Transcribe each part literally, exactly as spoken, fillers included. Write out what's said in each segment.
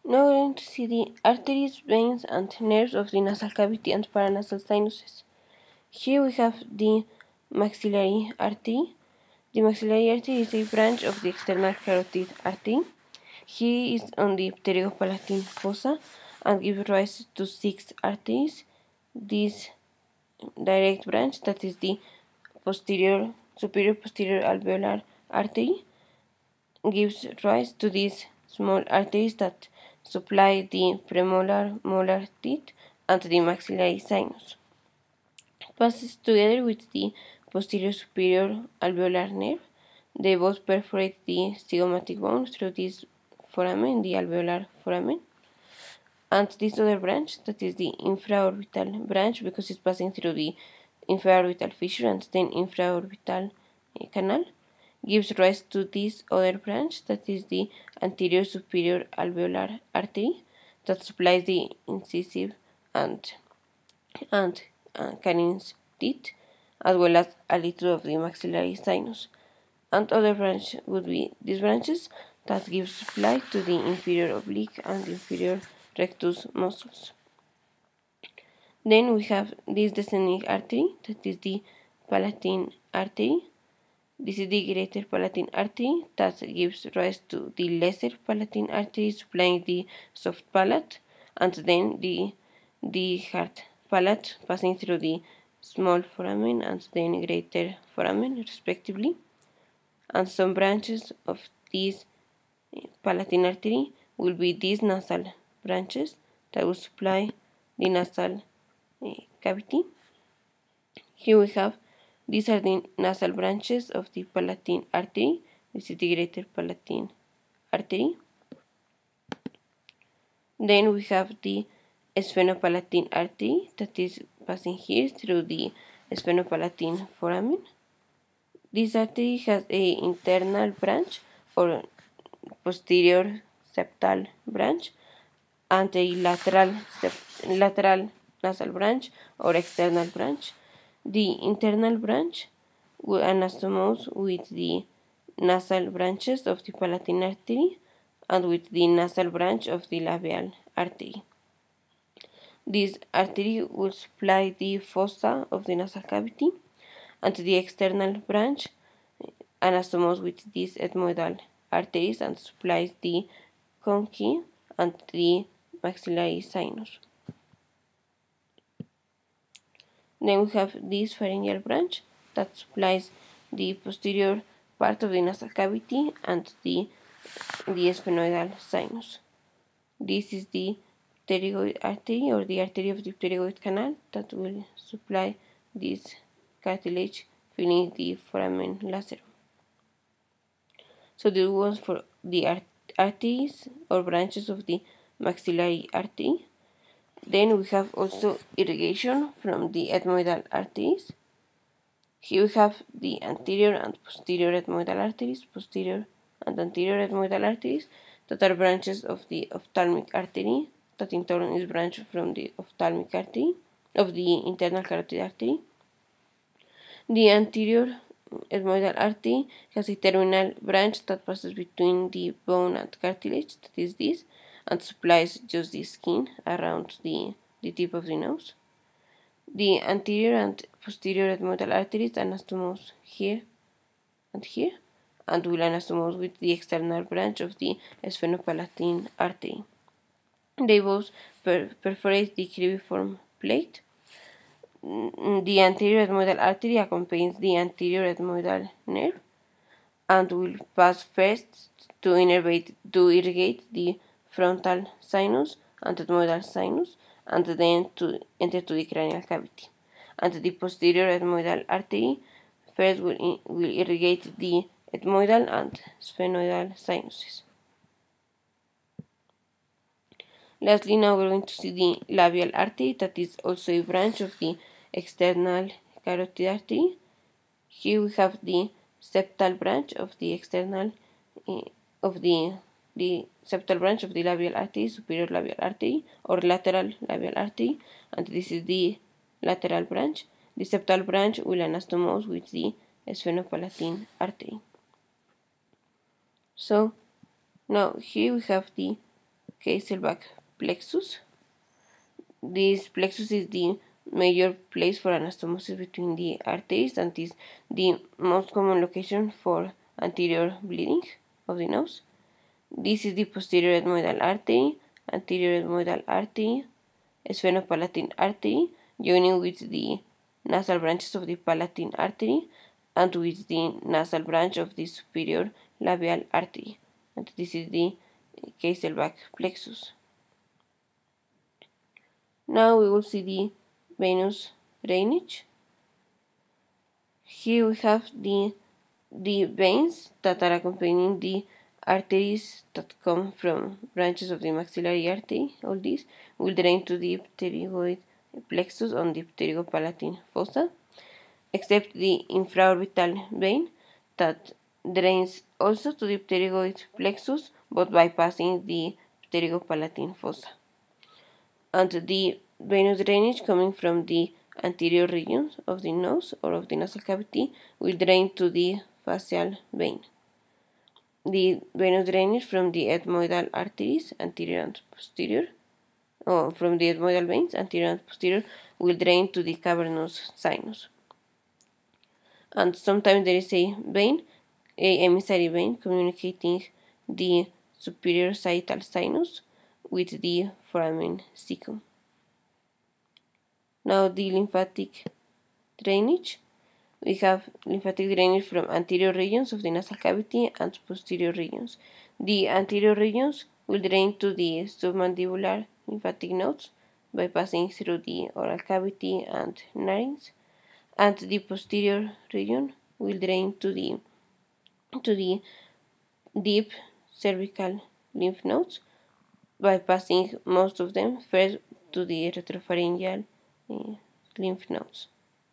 Now we're going to see the arteries, veins, and nerves of the nasal cavity and paranasal sinuses. Here we have the maxillary artery. The maxillary artery is a branch of the external carotid artery. He is on the pterygopalatine fossa and gives rise to six arteries. This direct branch, that is the posterior, superior posterior alveolar artery, gives rise to these small arteries that supply the premolar, molar teeth and the maxillary sinus. It passes together with the posterior superior alveolar nerve. They both perforate the zygomatic bone through this foramen, the alveolar foramen. And this other branch, that is the infraorbital branch, because it's passing through the infraorbital fissure and then infraorbital canal, gives rise to this other branch, that is the anterior superior alveolar artery, that supplies the incisive and, and uh, canine's teeth, as well as a little of the maxillary sinus. And other branch would be these branches that give supply to the inferior oblique and inferior rectus muscles. Then we have this descending artery, that is the palatine artery. This is the greater palatine artery that gives rise to the lesser palatine artery supplying the soft palate, and then the, the hard palate passing through the small foramen and then greater foramen respectively. And some branches of this palatine artery will be these nasal branches that will supply the nasal cavity. Here we have, these are the nasal branches of the palatine artery. This is the greater palatine artery. Then we have the sphenopalatine artery that is passing here through the sphenopalatine foramen. This artery has a internal branch or posterior septal branch and a lateral, lateral nasal branch or external branch. The internal branch anastomose with the nasal branches of the palatine artery and with the nasal branch of the labial artery. This artery will supply the fossa of the nasal cavity, and the external branch anastomose with these ethmoidal arteries and supplies the conchi and the maxillary sinus. Then we have this pharyngeal branch that supplies the posterior part of the nasal cavity and the, the sphenoidal sinus. This is the pterygoid artery or the artery of the pterygoid canal that will supply this cartilage filling the foramen lacerum. So this was for the art arteries or branches of the maxillary artery. Then we have also irrigation from the ethmoidal arteries. Here we have the anterior and posterior ethmoidal arteries, posterior and anterior ethmoidal arteries that are branches of the ophthalmic artery, that in turn is branched from the ophthalmic artery, of the internal carotid artery. The anterior ethmoidal artery has a terminal branch that passes between the bone and cartilage, that is this, and supplies just the skin around the, the tip of the nose. The anterior and posterior ethmoidal arteries anastomose here and here, and will anastomose with the external branch of the sphenopalatine artery. They both per perforate the cribriform plate. The anterior ethmoidal artery accompanies the anterior ethmoidal nerve and will pass first to innervate to irrigate the frontal sinus and ethmoidal sinus, and then to enter to the cranial cavity. And the posterior ethmoidal artery first will, in, will irrigate the ethmoidal and sphenoidal sinuses. Lastly, now we're going to see the labial artery, that is also a branch of the external carotid artery. Here we have the septal branch of the external uh, of the the septal branch of the labial artery, superior labial artery or lateral labial artery, and this is the lateral branch. The septal branch will anastomose with the sphenopalatine artery. So now here we have the Kieselbach plexus. This plexus is the major place for anastomosis between the arteries and is the most common location for anterior bleeding of the nose. This is the posterior ethmoidal artery, anterior ethmoidal artery, sphenopalatine artery, joining with the nasal branches of the palatine artery and with the nasal branch of the superior labial artery. And this is the Kieselbach plexus. Now we will see the venous drainage. Here we have the, the veins that are accompanying the arteries that come from branches of the maxillary artery. All these will drain to the pterygoid plexus on the pterygopalatine fossa, except the infraorbital vein that drains also to the pterygoid plexus but bypassing the pterygopalatine fossa. And the venous drainage coming from the anterior regions of the nose or of the nasal cavity will drain to the facial vein. The venous drainage from the ethmoidal arteries, anterior and posterior, or from the ethmoidal veins, anterior and posterior, will drain to the cavernous sinus. And sometimes there is a vein, a emissary vein, communicating the superior sagittal sinus with the foramen cecum. Now the lymphatic drainage. We have lymphatic drainage from anterior regions of the nasal cavity and posterior regions. The anterior regions will drain to the submandibular lymphatic nodes by passing through the oral cavity and narines, and the posterior region will drain to the to the deep cervical lymph nodes by passing most of them first to the retropharyngeal uh, lymph nodes.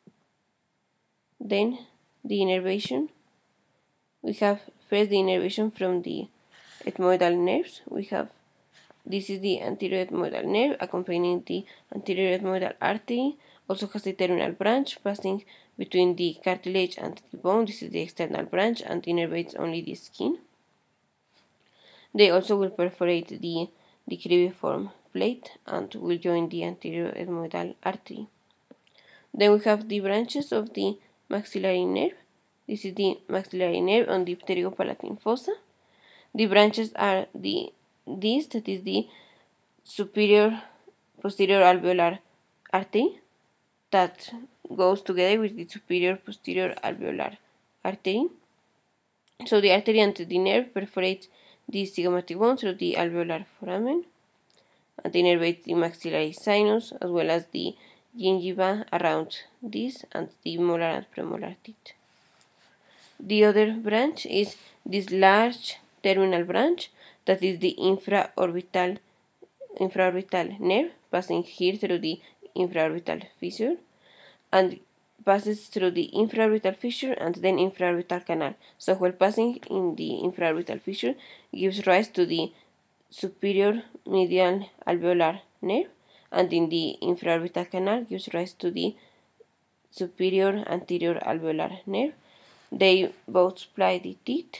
Then the innervation. We have first the innervation from the ethmoidal nerves. We have this is the anterior ethmoidal nerve accompanying the anterior ethmoidal artery. Also has a terminal branch passing between the cartilage and the bone. This is the external branch and innervates only the skin. They also will perforate the, the cribriform plate and will join the anterior ethmoidal artery. Then we have the branches of the maxillary nerve. This is the maxillary nerve on the pterygopalatine fossa. The branches are the this that is the superior posterior alveolar artery that goes together with the superior posterior alveolar artery. So the artery and the nerve perforate the zygomatic bone through the alveolar foramen and innervates the maxillary sinus as well as the gingiva around this and the molar and premolar teeth. The other branch is this large terminal branch that is the infraorbital infraorbital nerve passing here through the infraorbital fissure and passes through the infraorbital fissure and then infraorbital canal. So while passing in the infraorbital fissure gives rise to the superior medial alveolar nerve and in the infraorbital canal gives rise to the superior anterior alveolar nerve. They both supply the teeth.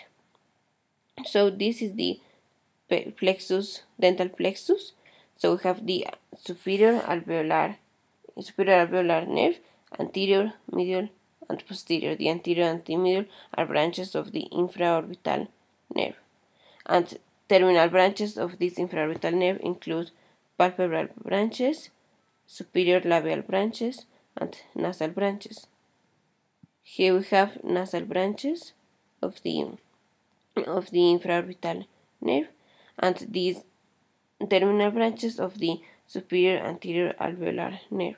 So this is the plexus, dental plexus. So we have the superior alveolar, superior alveolar nerve, anterior, medial, and posterior. The anterior and the medial are branches of the infraorbital nerve. And terminal branches of this infraorbital nerve include palpebral branches, superior labial branches, and nasal branches. Here we have nasal branches of the of the infraorbital nerve and these terminal branches of the superior anterior alveolar nerve.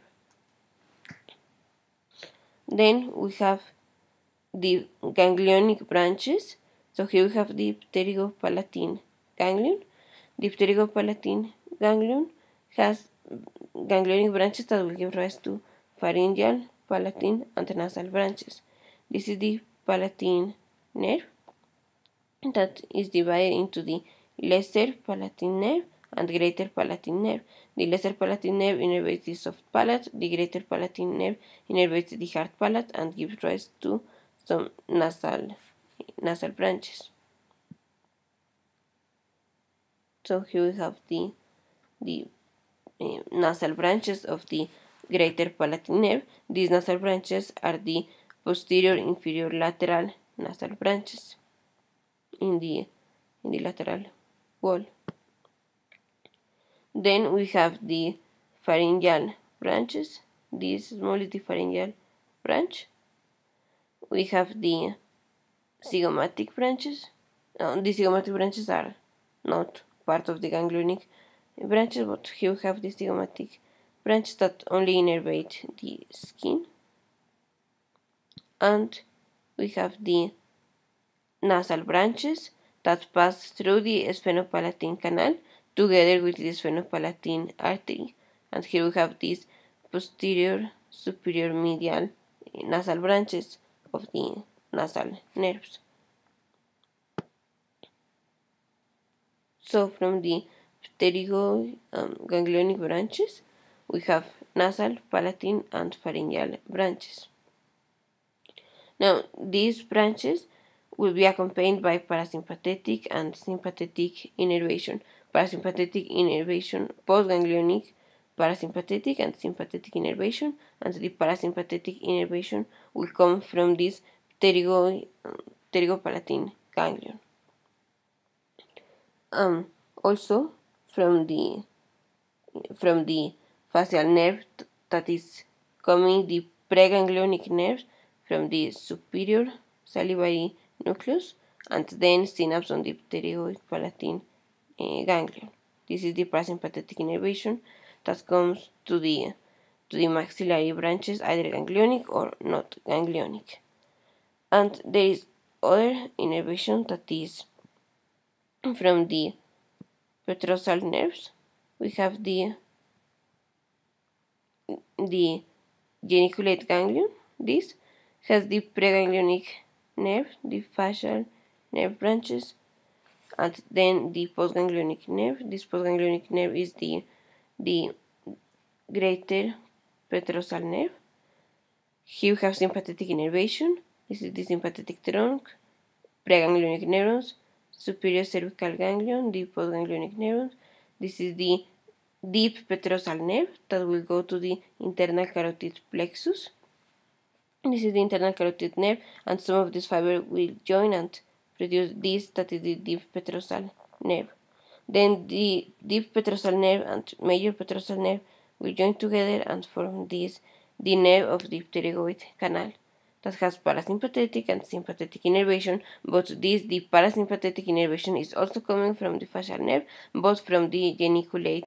Then we have the ganglionic branches. So here we have the pterygopalatine ganglion. The pterygopalatine ganglion has ganglionic branches that will give rise to pharyngeal, palatine, and nasal branches. This is the palatine nerve that is divided into the lesser palatine nerve and greater palatine nerve. The lesser palatine nerve innervates the soft palate, the greater palatine nerve innervates the hard palate and gives rise to some nasal, nasal branches. So here we have the the uh, nasal branches of the greater palatine nerve. These nasal branches are the posterior inferior lateral nasal branches in the in the lateral wall. Then we have the pharyngeal branches. This small is the pharyngeal branch. We have the zygomatic branches. Uh, the zygomatic branches are not part of the ganglionic branches, but here we have the zygomatic branches that only innervate the skin. And we have the nasal branches that pass through the sphenopalatine canal together with the sphenopalatine artery. And here we have these posterior superior medial nasal branches of the nasal nerves. So from the pterygoid um, ganglionic branches, we have nasal, palatine, and pharyngeal branches. Now, these branches will be accompanied by parasympathetic and sympathetic innervation. Parasympathetic innervation, postganglionic parasympathetic and sympathetic innervation, and the parasympathetic innervation will come from this pterygoid, um, pterygopalatine ganglion. Um, also from the from the facial nerve that is coming the preganglionic nerve from the superior salivary nucleus, and then synapse on the pterygoid palatine uh, ganglion. This is the parasympathetic innervation that comes to the to the maxillary branches, either ganglionic or not ganglionic. And there is other innervation that is from the petrosal nerves. We have the the geniculate ganglion. This has the preganglionic nerve, the facial nerve branches, and then the postganglionic nerve. This postganglionic nerve is the the greater petrosal nerve. Here we have sympathetic innervation. This is the sympathetic trunk, preganglionic neurons, superior cervical ganglion, the postganglionic neurons. This is the deep petrosal nerve that will go to the internal carotid plexus. This is the internal carotid nerve, and some of this fiber will join and produce this, that is the deep petrosal nerve. Then the deep petrosal nerve and major petrosal nerve will join together and form this, the nerve of the pterygoid canal, that has parasympathetic and sympathetic innervation, but this, the parasympathetic innervation, is also coming from the facial nerve, but from the geniculate